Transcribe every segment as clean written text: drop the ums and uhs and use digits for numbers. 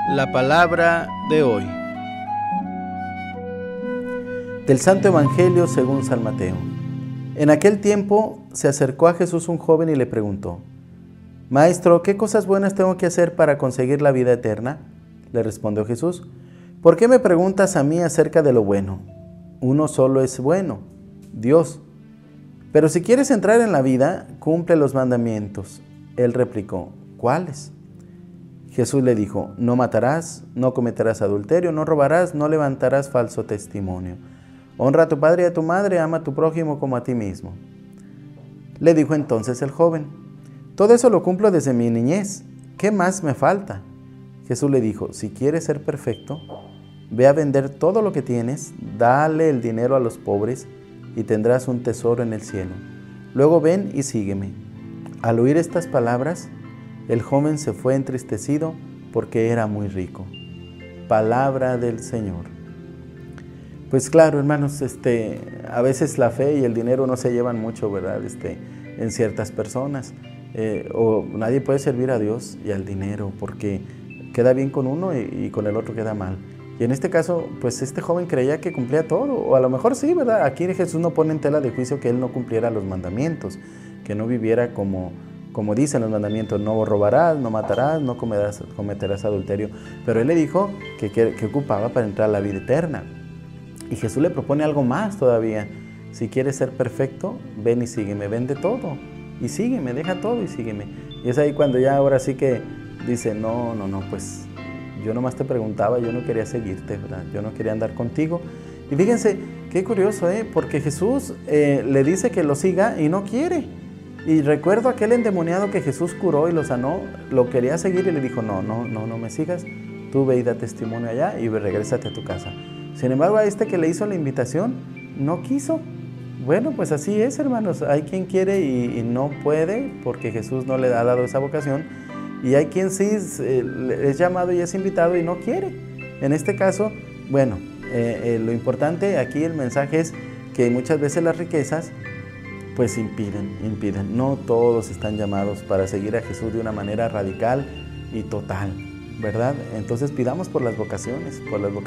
La palabra de hoy. Del Santo Evangelio según San Mateo. En aquel tiempo se acercó a Jesús un joven y le preguntó: Maestro, ¿qué cosas buenas tengo que hacer para conseguir la vida eterna? Le respondió Jesús: ¿Por qué me preguntas a mí acerca de lo bueno? Uno solo es bueno, Dios. Pero si quieres entrar en la vida, cumple los mandamientos. Él replicó: ¿Cuáles? Jesús le dijo: No matarás, no cometerás adulterio, no robarás, no levantarás falso testimonio. Honra a tu padre y a tu madre, ama a tu prójimo como a ti mismo. Le dijo entonces el joven: Todo eso lo cumplo desde mi niñez. ¿Qué más me falta? Jesús le dijo: Si quieres ser perfecto, ve a vender todo lo que tienes, dale el dinero a los pobres y tendrás un tesoro en el cielo. Luego ven y sígueme. Al oír estas palabras, el joven se fue entristecido porque era muy rico. Palabra del Señor. Pues claro, hermanos, a veces la fe y el dinero no se llevan mucho, ¿verdad? En ciertas personas. O nadie puede servir a Dios y al dinero porque queda bien con uno y con el otro queda mal. Y en este caso, pues este joven creía que cumplía todo, o a lo mejor sí, ¿verdad? Aquí Jesús no pone en tela de juicio que él no cumpliera los mandamientos, que no viviera como dicen los mandamientos: no robarás, no matarás, no cometerás adulterio. Pero él le dijo que ocupaba para entrar a la vida eterna. Y Jesús le propone algo más todavía: si quieres ser perfecto, ven y sígueme, vende todo y sígueme, deja todo y sígueme. Y es ahí cuando ya ahora sí que dice: no, pues yo nomás te preguntaba, yo no quería seguirte, ¿verdad? Yo no quería andar contigo. Y fíjense, qué curioso, porque Jesús le dice que lo siga y no quiere. Y recuerdo aquel endemoniado que Jesús curó y lo sanó, lo quería seguir y le dijo: no me sigas, tú ve y da testimonio allá y regrésate a tu casa. Sin embargo, a este que le hizo la invitación, no quiso. Bueno, pues así es, hermanos, hay quien quiere y no puede porque Jesús no le ha dado esa vocación, y hay quien sí es llamado y es invitado y no quiere. En este caso, bueno, lo importante aquí, el mensaje es que muchas veces las riquezas pues impiden. No todos están llamados para seguir a Jesús de una manera radical y total, ¿verdad? Entonces pidamos por las vocaciones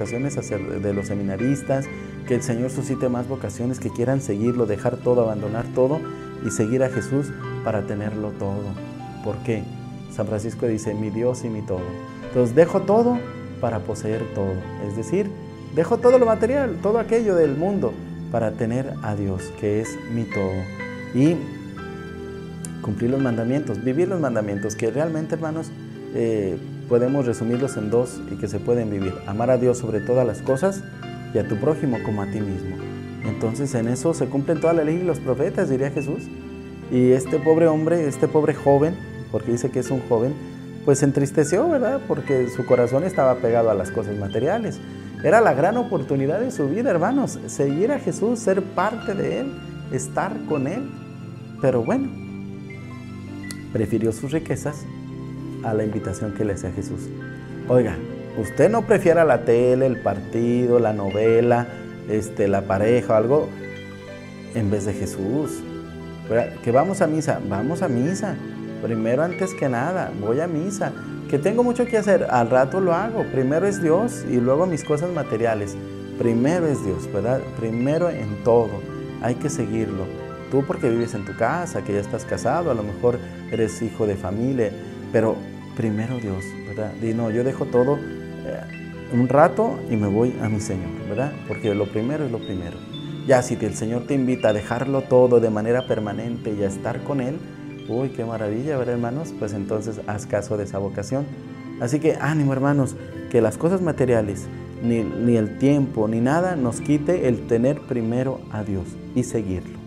de los seminaristas, que el Señor suscite más vocaciones que quieran seguirlo, dejar todo, abandonar todo y seguir a Jesús para tenerlo todo. ¿Por qué? San Francisco dice: mi Dios y mi todo. Entonces dejo todo para poseer todo, es decir, dejo todo lo material, todo aquello del mundo, para tener a Dios, que es mi todo. Y cumplir los mandamientos, vivir los mandamientos, que realmente, hermanos, podemos resumirlos en dos y que se pueden vivir: amar a Dios sobre todas las cosas y a tu prójimo como a ti mismo. Entonces en eso se cumplen toda la ley y los profetas, diría Jesús. Y este pobre hombre, este pobre joven, porque dice que es un joven, pues se entristeció, ¿verdad? Porque su corazón estaba pegado a las cosas materiales. Era la gran oportunidad de su vida, hermanos, seguir a Jesús, ser parte de Él, estar con Él. Pero bueno, prefirió sus riquezas a la invitación que le hacía Jesús. Oiga, usted no prefiera la tele, el partido, la novela, la pareja o algo, en vez de Jesús. ¿Verdad? Que vamos a misa, primero antes que nada, voy a misa. Que tengo mucho que hacer, al rato lo hago. Primero es Dios y luego mis cosas materiales. Primero es Dios, ¿verdad? Primero en todo, hay que seguirlo. Tú porque vives en tu casa, que ya estás casado, a lo mejor eres hijo de familia, pero primero Dios, ¿verdad? Y no, yo dejo todo un rato y me voy a mi Señor, ¿verdad? Porque lo primero es lo primero. Ya si el Señor te invita a dejarlo todo de manera permanente y a estar con Él, uy, qué maravilla, ¿verdad, hermanos? Pues entonces haz caso de esa vocación. Así que ánimo, hermanos, que las cosas materiales, ni el tiempo, ni nada nos quite el tener primero a Dios y seguirlo.